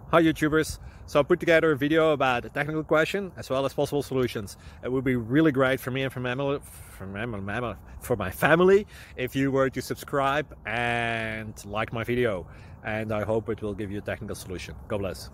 Hi YouTubers. So I put together a video about a technical question as well as possible solutions. It would be really great for me and for my family if you were to subscribe and like my video, and I hope it will give you a technical solution. God bless.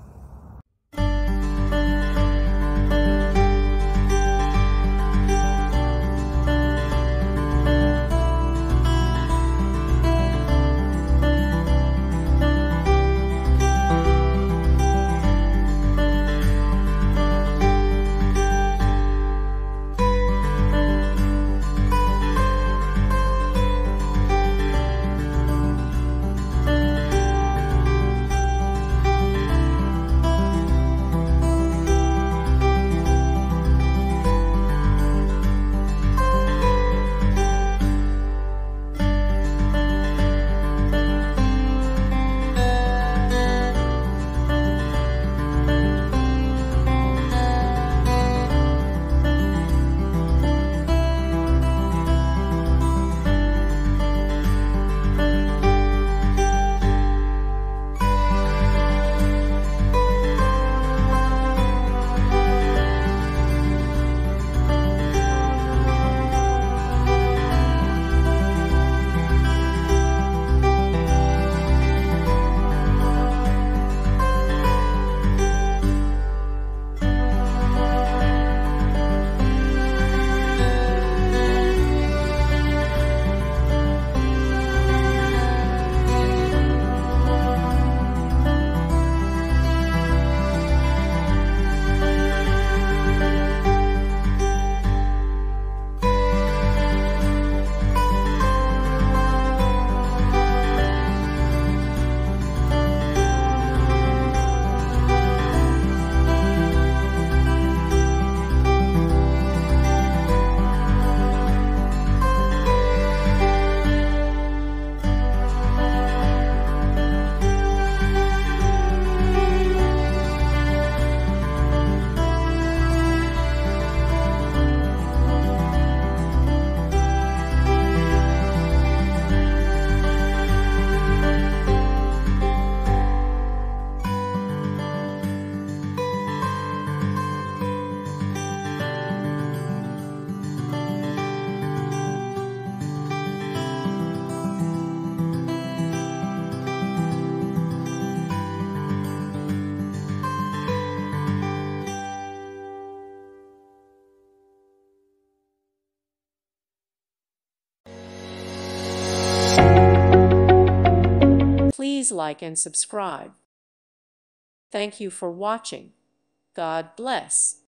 Please like and subscribe. Thank you for watching. God bless.